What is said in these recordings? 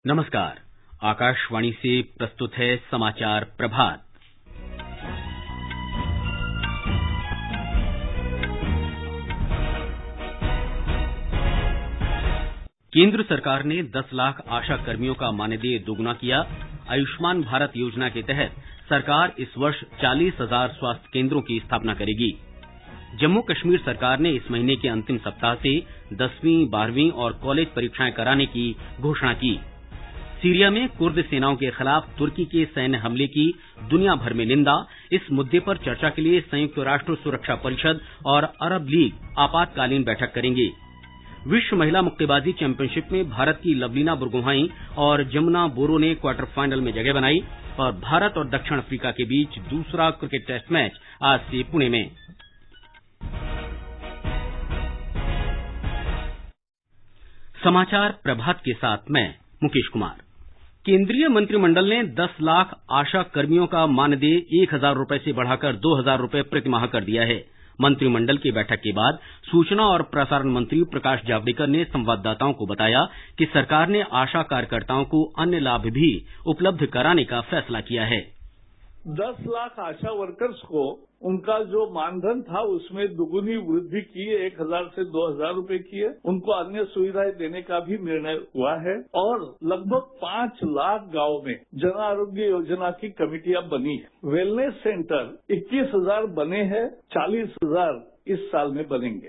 नमस्कार। आकाशवाणी से प्रस्तुत है समाचार प्रभात। केंद्र सरकार ने 10 लाख आशा कर्मियों का मानदेय दोगुना किया। आयुष्मान भारत योजना के तहत सरकार इस वर्ष 40,000 स्वास्थ्य केंद्रों की स्थापना करेगी। जम्मू कश्मीर सरकार ने इस महीने के अंतिम सप्ताह से 10वीं, 12वीं और कॉलेज परीक्षाएं कराने की घोषणा की। सीरिया में कुर्द सेनाओं के खिलाफ तुर्की के सैन्य हमले की दुनिया भर में निंदा। इस मुद्दे पर चर्चा के लिए संयुक्त राष्ट्र सुरक्षा परिषद और अरब लीग आपातकालीन बैठक करेंगे। विश्व महिला मुक्केबाजी चैंपियनशिप में भारत की लवलीना बुरगोहाई और जमुना बोरो ने क्वार्टर फाइनल में जगह बनाई और भारत और दक्षिण अफ्रीका के बीच दूसरा क्रिकेट टेस्ट मैच आज से पुणे में। समाचार प्रभात के साथ मैं मुकेश कुमार। केंद्रीय मंत्रिमंडल ने 10 लाख आशा कर्मियों का मानदेय 1,000 रुपए से बढ़ाकर 2,000 रुपए प्रतिमाह कर दिया है। मंत्रिमंडल की बैठक के बाद सूचना और प्रसारण मंत्री प्रकाश जावड़ेकर ने संवाददाताओं को बताया कि सरकार ने आशा कार्यकर्ताओं को अन्य लाभ भी उपलब्ध कराने का फैसला किया है। 10 लाख आशा वर्कर्स को उनका जो मानधन था उसमें दुगुनी वृद्धि की, 1,000 से 2,000 रुपए की है। उनको अन्य सुविधाएं देने का भी निर्णय हुआ है और लगभग 5 लाख गांव में जन आरोग्य योजना की कमेटियां बनी है। वेलनेस सेंटर 21,000 बने हैं, 40,000 इस साल में बनेंगे।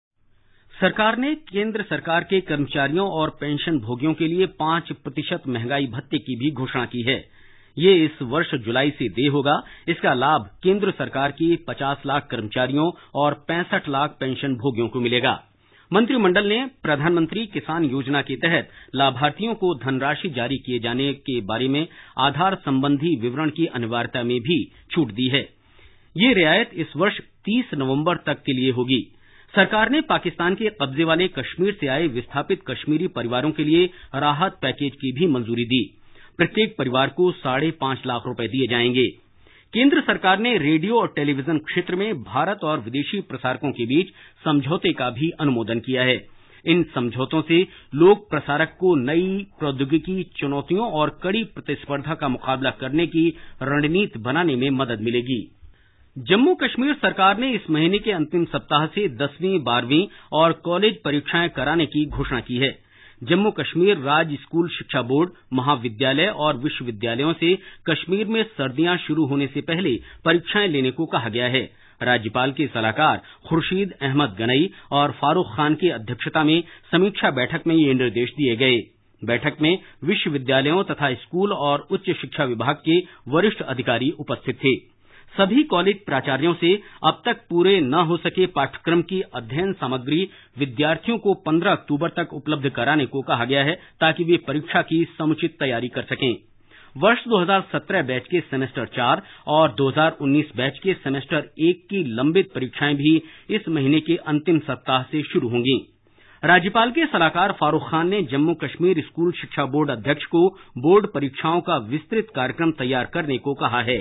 सरकार ने केंद्र सरकार के कर्मचारियों और पेंशन भोगियों के लिए 5% महंगाई भत्ते की भी घोषणा की है। ये इस वर्ष जुलाई से देय होगा। इसका लाभ केंद्र सरकार के 50 लाख कर्मचारियों और 65 लाख पेंशन भोगियों को मिलेगा। मंत्रिमंडल ने प्रधानमंत्री किसान योजना के तहत लाभार्थियों को धनराशि जारी किए जाने के बारे में आधार संबंधी विवरण की अनिवार्यता में भी छूट दी है। ये रियायत इस वर्ष 30 नवंबर तक के लिए होगी। सरकार ने पाकिस्तान के कब्जे वाले कश्मीर से आए विस्थापित कश्मीरी परिवारों के लिए राहत पैकेज की भी मंजूरी दी। प्रत्येक परिवार को 5.5 लाख रुपए दिए जाएंगे। केंद्र सरकार ने रेडियो और टेलीविजन क्षेत्र में भारत और विदेशी प्रसारकों के बीच समझौते का भी अनुमोदन किया है। इन समझौतों से लोक प्रसारक को नई प्रौद्योगिकी चुनौतियों और कड़ी प्रतिस्पर्धा का मुकाबला करने की रणनीति बनाने में मदद मिलेगी। जम्मू कश्मीर सरकार ने इस महीने के अंतिम सप्ताह से 10वीं, 12वीं और कॉलेज परीक्षाएं कराने की घोषणा की है। जम्मू कश्मीर राज्य स्कूल शिक्षा बोर्ड, महाविद्यालय और विश्वविद्यालयों से कश्मीर में सर्दियां शुरू होने से पहले परीक्षाएं लेने को कहा गया है। राज्यपाल के सलाहकार खुर्शीद अहमद गनई और फारूक खान की अध्यक्षता में समीक्षा बैठक में ये निर्देश दिए गए। बैठक में विश्वविद्यालयों तथा स्कूल और उच्च शिक्षा विभाग के वरिष्ठ अधिकारी उपस्थित थे। सभी कॉलेज प्राचार्यों से अब तक पूरे न हो सके पाठ्यक्रम की अध्ययन सामग्री विद्यार्थियों को 15 अक्टूबर तक उपलब्ध कराने को कहा गया है ताकि वे परीक्षा की समुचित तैयारी कर सकें। वर्ष 2017 बैच के सेमेस्टर 4 और 2019 बैच के सेमेस्टर 1 की लंबित परीक्षाएं भी इस महीने के अंतिम सप्ताह से शुरू होंगी। राज्यपाल के सलाहकार फारूक खान ने जम्मू कश्मीर स्कूल शिक्षा बोर्ड अध्यक्ष को बोर्ड परीक्षाओं का विस्तृत कार्यक्रम तैयार करने को कहा है।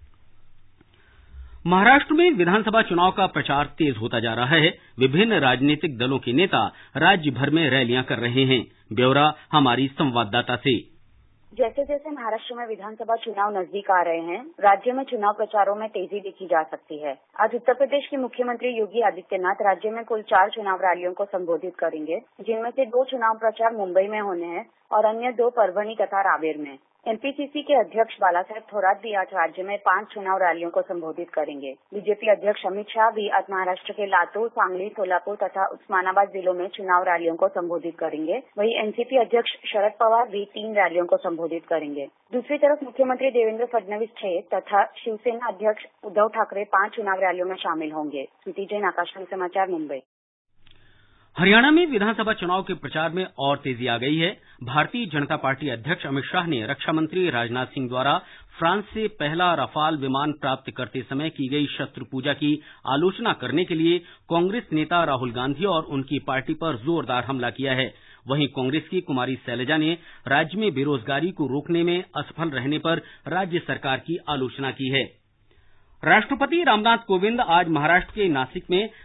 महाराष्ट्र में विधानसभा चुनाव का प्रचार तेज होता जा रहा है। विभिन्न राजनीतिक दलों के नेता राज्य भर में रैलियां कर रहे हैं। ब्यौरा हमारी संवाददाता से। जैसे जैसे महाराष्ट्र में विधानसभा चुनाव नजदीक आ रहे हैं, राज्य में चुनाव प्रचारों में तेजी देखी जा सकती है। आज उत्तर प्रदेश के मुख्यमंत्री योगी आदित्यनाथ राज्य में कुल 4 चुनाव रैलियों को संबोधित करेंगे, जिनमें से 2 चुनाव प्रचार मुंबई में होने हैं और अन्य 2 परभनी तथा रावेर में। एमपीसीसी के अध्यक्ष बालासाहेब थोरात भी आज राज्य में 5 चुनाव रैलियों को संबोधित करेंगे। बीजेपी अध्यक्ष अमित शाह भी आज महाराष्ट्र के लातूर, सांगली, सोलापुर तथा उस्मानाबाद जिलों में चुनाव रैलियों को संबोधित करेंगे। वहीं एनसीपी अध्यक्ष शरद पवार भी 3 रैलियों को संबोधित करेंगे। दूसरी तरफ मुख्यमंत्री देवेंद्र फडणवीस 6 तथा शिवसेना अध्यक्ष उद्धव ठाकरे 5 चुनाव रैलियों में शामिल होंगे। स्मृति जैन, आकाशवाणी समाचार, मुंबई। हरियाणा में विधानसभा चुनाव के प्रचार में और तेजी आ गई है। भारतीय जनता पार्टी अध्यक्ष अमित शाह ने रक्षा मंत्री राजनाथ सिंह द्वारा फ्रांस से पहला रफाल विमान प्राप्त करते समय की गई शस्त्र पूजा की आलोचना करने के लिए कांग्रेस नेता राहुल गांधी और उनकी पार्टी पर जोरदार हमला किया है। वहीं कांग्रेस की कुमारी शैलजा ने राज्य में बेरोजगारी को रोकने में असफल रहने पर राज्य सरकार की आलोचना की है। राष्ट्रपति रामनाथ कोविंद आज महाराष्ट्र के नासिक में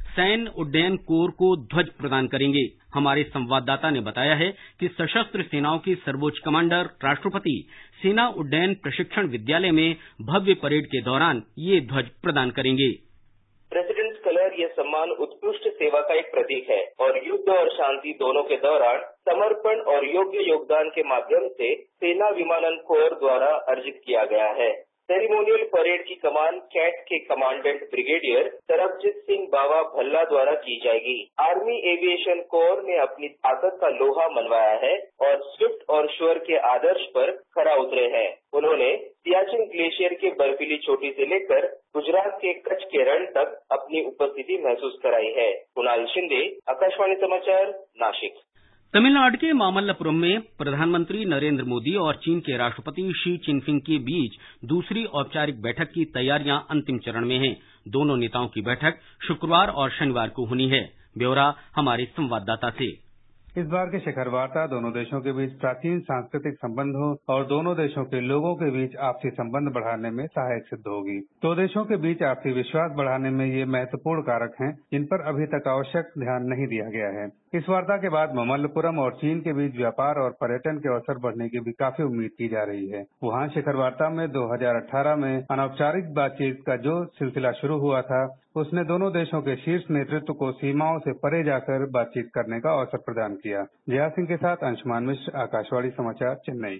सैन्य उड्डयन कोर को ध्वज प्रदान करेंगे। हमारे संवाददाता ने बताया है कि सशस्त्र सेनाओं के सर्वोच्च कमांडर राष्ट्रपति सेना उड्डयन प्रशिक्षण विद्यालय में भव्य परेड के दौरान ये ध्वज प्रदान करेंगे। प्रेसिडेंट्स कलर ये सम्मान उत्कृष्ट सेवा का एक प्रतीक है और युद्ध और शांति दोनों के दौरान समर्पण और योग्य योगदान के माध्यम से सेना विमानन कोर द्वारा अर्जित किया गया है। सेरेमोनियल परेड की कमान कैट के कमांडेंट ब्रिगेडियर सरबजीत सिंह बावा भल्ला द्वारा की जाएगी। आर्मी एविएशन कोर ने अपनी ताकत का लोहा मनवाया है और स्विफ्ट और श्योर के आदर्श पर खरा उतरे हैं। उन्होंने सियाचिन ग्लेशियर के बर्फीली चोटी से लेकर गुजरात के कच्छ के रण तक अपनी उपस्थिति महसूस कराई है। कुणाल शिंदे, आकाशवाणी समाचार, नासिक। तमिलनाडु के मामल्लपुरम में प्रधानमंत्री नरेंद्र मोदी और चीन के राष्ट्रपति शी चिनफिंग के बीच दूसरी औपचारिक बैठक की तैयारियां अंतिम चरण में हैं। दोनों नेताओं की बैठक शुक्रवार और शनिवार को होनी है। ब्यौरा हमारे संवाददाता से। इस बार की शिखर वार्ता दोनों देशों के बीच प्राचीन सांस्कृतिक संबंधों और दोनों देशों के लोगों के बीच आपसी संबंध बढ़ाने में सहायक सिद्ध होगी। दो देशों के बीच आपसी विश्वास बढ़ाने में ये महत्वपूर्ण कारक हैं, जिन पर अभी तक आवश्यक ध्यान नहीं दिया गया है। इस वार्ता के बाद मामल्लपुरम और चीन के बीच व्यापार और पर्यटन के अवसर बढ़ने की भी काफी उम्मीद की जा रही है। वहाँ शिखर वार्ता में 2018 में अनौपचारिक बातचीत का जो सिलसिला शुरू हुआ था, उसने दोनों देशों के शीर्ष नेतृत्व को सीमाओं से परे जाकर बातचीत करने का अवसर प्रदान किया। जया सिंह के साथ अंशुमान मिश्र, आकाशवाणी समाचार, चेन्नई।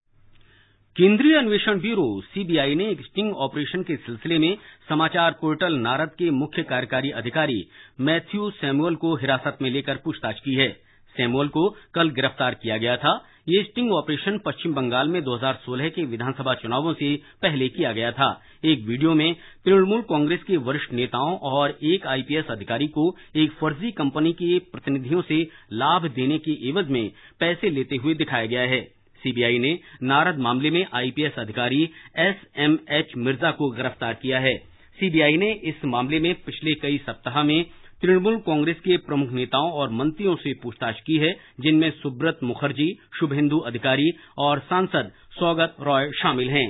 केंद्रीय अन्वेषण ब्यूरो सीबीआई ने एक स्टिंग ऑपरेशन के सिलसिले में समाचार पोर्टल नारद के मुख्य कार्यकारी अधिकारी मैथ्यू सैमुअल को हिरासत में लेकर पूछताछ की है। सैमुअल को कल गिरफ्तार किया गया था। ये स्टिंग ऑपरेशन पश्चिम बंगाल में 2016 के विधानसभा चुनावों से पहले किया गया था। एक वीडियो में तृणमूल कांग्रेस के वरिष्ठ नेताओं और एक आईपीएस अधिकारी को एक फर्जी कंपनी के प्रतिनिधियों से लाभ देने के एवज में पैसे लेते हुए दिखाया गया है। सीबीआई ने नारद मामले में आईपीएस अधिकारी एसएमएच मिर्जा को गिरफ्तार किया है। सीबीआई ने इस मामले में पिछले कई सप्ताह में तृणमूल कांग्रेस के प्रमुख नेताओं और मंत्रियों से पूछताछ की है, जिनमें सुब्रत मुखर्जी, शुभेंदु अधिकारी और सांसद सौगत रॉय शामिल हैं।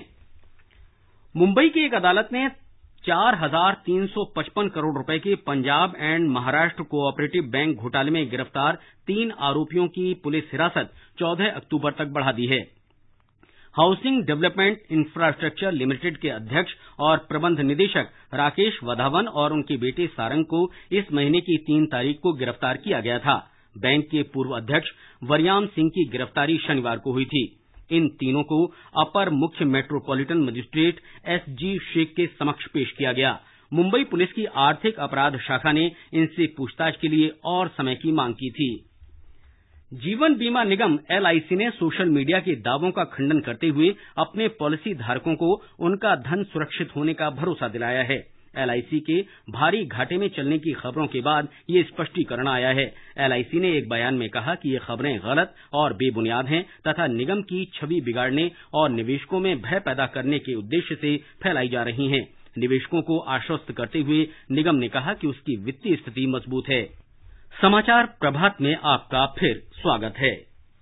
मुंबई की एक अदालत ने 4,355 करोड़ रुपए के Punjab and Maharashtra cooperative bank घोटाले में गिरफ्तार 3 आरोपियों की पुलिस हिरासत 14 अक्टूबर तक बढ़ा दी है। हाउसिंग डेवलपमेंट इंफ्रास्ट्रक्चर लिमिटेड के अध्यक्ष और प्रबंध निदेशक राकेश वधावन और उनके बेटे सारंग को इस महीने की 3 तारीख को गिरफ्तार किया गया था। बैंक के पूर्व अध्यक्ष वरयाम सिंह की गिरफ्तारी शनिवार को हुई थी। इन तीनों को अपर मुख्य मेट्रोपॉलिटन मजिस्ट्रेट एसजी शेख के समक्ष पेश किया गया। मुंबई पुलिस की आर्थिक अपराध शाखा ने इनसे पूछताछ के लिए और समय की मांग की थी। जीवन बीमा निगम एलआईसी ने सोशल मीडिया के दावों का खंडन करते हुए अपने पॉलिसी धारकों को उनका धन सुरक्षित होने का भरोसा दिलाया है। एलआईसी के भारी घाटे में चलने की खबरों के बाद ये स्पष्टीकरण आया है। एलआईसी ने एक बयान में कहा कि ये खबरें गलत और बेबुनियाद हैं तथा निगम की छवि बिगाड़ने और निवेशकों में भय पैदा करने के उद्देश्य से फैलाई जा रही हैं। निवेशकों को आश्वस्त करते हुए निगम ने कहा कि उसकी वित्तीय स्थिति मजबूत है। समाचार प्रभात में आपका फिर स्वागत है।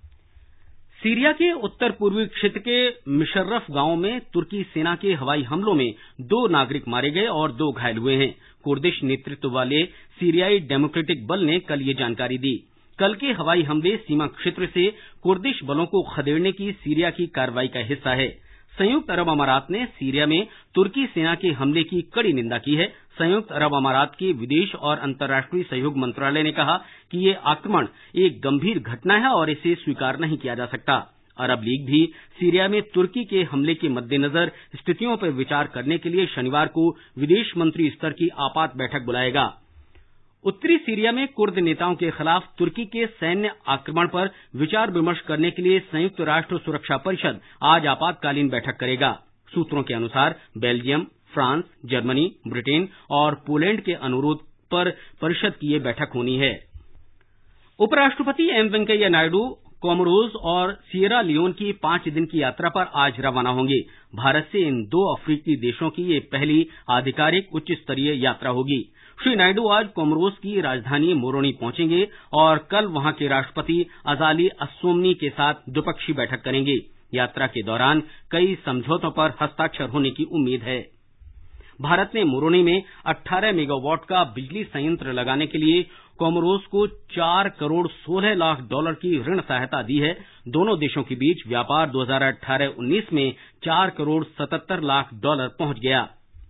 सीरिया के उत्तर पूर्वी क्षेत्र के मिशर्रफ गांव में तुर्की सेना के हवाई हमलों में 2 नागरिक मारे गए और 2 घायल हुए हैं। कुर्दिश नेतृत्व वाले सीरियाई डेमोक्रेटिक बल ने कल ये जानकारी दी। कल के हवाई हमले सीमा क्षेत्र से कुर्दिश बलों को खदेड़ने की सीरिया की कार्रवाई का हिस्सा है। संयुक्त अरब अमारात ने सीरिया में तुर्की सेना के हमले की कड़ी निंदा की है। संयुक्त अरब अमारात के विदेश और अंतर्राष्ट्रीय सहयोग मंत्रालय ने कहा कि ये आक्रमण एक गंभीर घटना है और इसे स्वीकार नहीं किया जा सकता। अरब लीग भी सीरिया में तुर्की के हमले के मद्देनजर स्थितियों पर विचार करने के लिए शनिवार को विदेश मंत्री स्तर की आपात बैठक बुलाएगा। उत्तरी सीरिया में कुर्द नेताओं के खिलाफ तुर्की के सैन्य आक्रमण पर विचार विमर्श करने के लिए संयुक्त राष्ट्र सुरक्षा परिषद आज आपातकालीन बैठक करेगा। सूत्रों के अनुसार बेल्जियम, फ्रांस, जर्मनी, ब्रिटेन और पोलैंड के अनुरोध पर परिषद की ये बैठक होनी है। उपराष्ट्रपति एम वेंकैया नायडू कोमोरोस और सिएरा लियोन की 5 दिन की यात्रा पर आज रवाना होंगे। भारत से इन 2 अफ्रीकी देशों की ये पहली आधिकारिक उच्च स्तरीय यात्रा होगी। श्री नायडू आज कोमोरोस की राजधानी मोरोनी पहुंचेंगे और कल वहां के राष्ट्रपति अजाली अस्सोमनी के साथ द्विपक्षीय बैठक करेंगे। यात्रा के दौरान कई समझौतों पर हस्ताक्षर होने की उम्मीद है। भारत ने मोरोनी में 18 मेगावाट का बिजली संयंत्र लगाने के लिए कोमोरोस को $4 करोड़ 16 लाख की ऋण सहायता दी है। दोनों देशों के बीच व्यापार 2018-19 में $4 करोड़ 77 लाख पहुंच गया।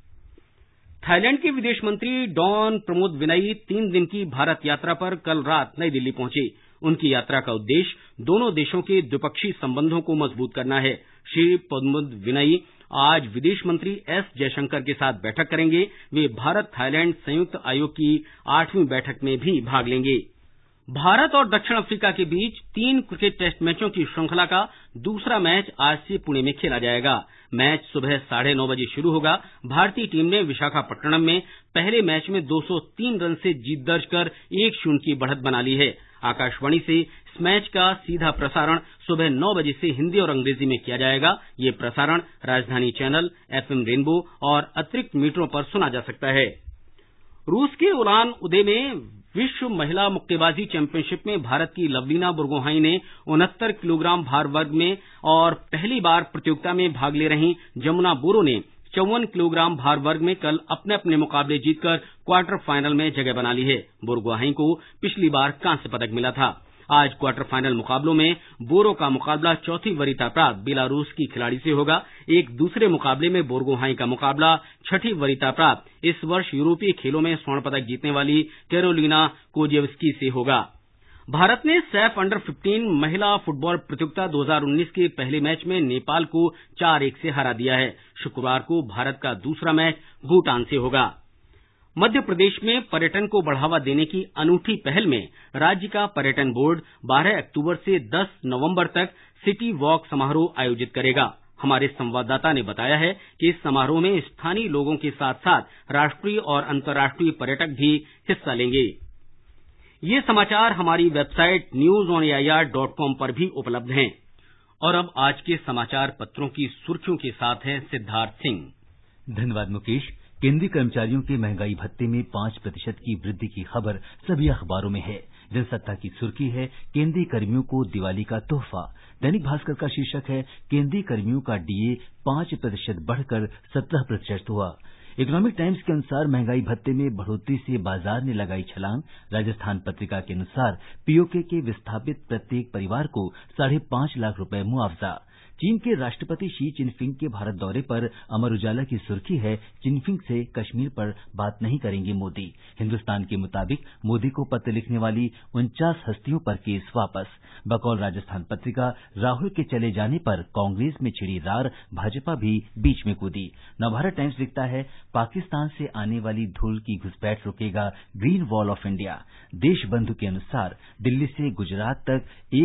थाईलैंड के विदेश मंत्री डॉन प्रमोद विनई 3 दिन की भारत यात्रा पर कल रात नई दिल्ली पहुंचे। उनकी यात्रा का उद्देश्य दोनों देशों के द्विपक्षीय संबंधों को मजबूत करना है। श्री प्रमोद विनई आज विदेश मंत्री एस जयशंकर के साथ बैठक करेंगे। वे भारत थाईलैंड संयुक्त आयोग की 8वीं बैठक में भी भाग लेंगे। भारत और दक्षिण अफ्रीका के बीच 3 क्रिकेट टेस्ट मैचों की श्रृंखला का दूसरा मैच आज से पुणे में खेला जाएगा। मैच सुबह 9:30 बजे शुरू होगा। भारतीय टीम ने विशाखापट्टनम में पहले मैच में 203 रन से जीत दर्ज कर 1-0 की बढ़त बना ली है। आकाशवाणी से इस मैच का सीधा प्रसारण सुबह 9 बजे से हिंदी और अंग्रेजी में किया जाएगा। ये प्रसारण राजधानी चैनल, FM रेनबो और अतिरिक्त मीटरों पर सुना जा सकता है। रूस के उलान उदे में विश्व महिला मुक्केबाजी चैंपियनशिप में भारत की लवलीना बुर्गोहाई ने 69 किलोग्राम भार वर्ग में और पहली बार प्रतियोगिता में भाग ले रही जमुना बोरो ने 54 किलोग्राम भार वर्ग में कल अपने अपने मुकाबले जीतकर क्वार्टर फाइनल में जगह बना ली है। बुर्गोहाई को पिछली बार कांस्य पदक मिला था। आज क्वार्टर फाइनल मुकाबलों में बोरो का मुकाबला चौथी वरीयता प्राप्त बेलारूस की खिलाड़ी से होगा। एक दूसरे मुकाबले में बुर्गोहाई का मुकाबला छठी वरीयता प्राप्त इस वर्ष यूरोपीय खेलों में स्वर्ण पदक जीतने वाली कैरोलिना कोजेव्स्की से होगा। भारत ने सैफ अंडर 15 महिला फुटबॉल प्रतियोगिता 2019 के पहले मैच में नेपाल को 4-1 से हरा दिया है। शुक्रवार को भारत का दूसरा मैच भूटान से होगा। मध्य प्रदेश में पर्यटन को बढ़ावा देने की अनूठी पहल में राज्य का पर्यटन बोर्ड 12 अक्टूबर से 10 नवंबर तक सिटी वॉक समारोह आयोजित करेगा। हमारे संवाददाता ने बताया है कि इस समारोह में स्थानीय लोगों के साथ साथ राष्ट्रीय और अंतर्राष्ट्रीय पर्यटक भी हिस्सा लेंगे। ये समाचार हमारी वेबसाइट newsonair.com पर भी उपलब्ध हैं। और अब आज के समाचार पत्रों की सुर्खियों के साथ हैं सिद्धार्थ सिंह। धन्यवाद मुकेश। केंद्रीय कर्मचारियों के महंगाई भत्ते में 5% की वृद्धि की खबर सभी अखबारों में है। जनसत्ता की सुर्खी है केंद्रीय कर्मियों को दिवाली का तोहफा। दैनिक भास्कर का शीर्षक है केंद्रीय कर्मियों का डीए 5% बढ़कर 17% हुआ। इकोनॉमिक टाइम्स के अनुसार महंगाई भत्ते में बढ़ोतरी से बाजार ने लगाई छलांग। राजस्थान पत्रिका के अनुसार पीओके के विस्थापित प्रत्येक परिवार को 5.5 लाख रुपए मुआवजा। चीन के राष्ट्रपति शी जिनपिंग के भारत दौरे पर अमर उजाला की सुर्खी है जिनपिंग से कश्मीर पर बात नहीं करेंगे मोदी। हिंदुस्तान के मुताबिक मोदी को पत्र लिखने वाली 49 हस्तियों पर केस वापस। बकौल राजस्थान पत्रिका राहुल के चले जाने पर कांग्रेस में छिड़ी रार, भाजपा भी बीच में कूदी। नवभारत टाइम्स लिखता है पाकिस्तान से आने वाली धूल की घुसपैठ रोकेगा green wall of India. Deshbandhu के अनुसार दिल्ली से गुजरात तक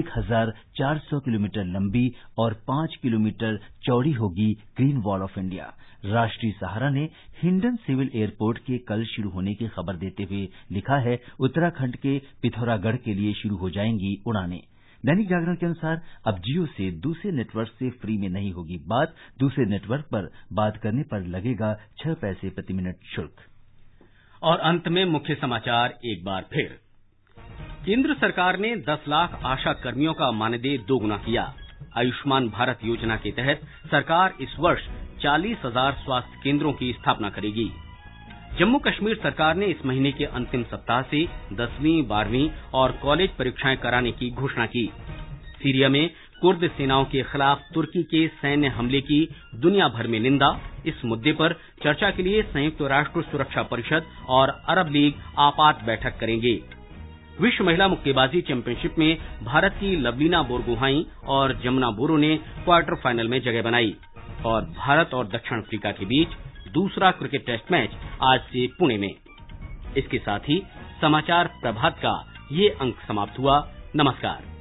1400 किलोमीटर लंबी और 5 किलोमीटर चौड़ी होगी ग्रीन वॉल ऑफ इंडिया। राष्ट्रीय सहारा ने हिंडन सिविल एयरपोर्ट के कल शुरू होने की खबर देते हुए लिखा है उत्तराखंड के पिथौरागढ़ के लिए शुरू हो जाएंगी उड़ानें। दैनिक जागरण के अनुसार अब जियो से दूसरे नेटवर्क से फ्री में नहीं होगी बात, दूसरे नेटवर्क पर बात करने पर लगेगा 6 पैसे प्रति मिनट शुल्क। और अंत में मुख्य समाचार एक बार फिर। केंद्र सरकार ने 10 लाख आशा कर्मियों का मानदेय दोगुना किया। आयुष्मान भारत योजना के तहत सरकार इस वर्ष 40,000 स्वास्थ्य केंद्रों की स्थापना करेगी। जम्मू कश्मीर सरकार ने इस महीने के अंतिम सप्ताह से 10वीं, 12वीं और कॉलेज परीक्षाएं कराने की घोषणा की। सीरिया में कुर्द सेनाओं के खिलाफ तुर्की के सैन्य हमले की दुनिया भर में निंदा। इस मुद्दे पर चर्चा के लिए संयुक्त राष्ट्र सुरक्षा परिषद और अरब लीग आपात बैठक करेंगे। विश्व महिला मुक्केबाजी चैंपियनशिप में भारत की लवलीना बोरगोहाई और जमुना बोरो ने क्वार्टर फाइनल में जगह बनाई। और भारत और दक्षिण अफ्रीका के बीच दूसरा क्रिकेट टेस्ट मैच आज से पुणे में। इसके साथ ही समाचार प्रभात का ये अंक समाप्त हुआ। नमस्कार।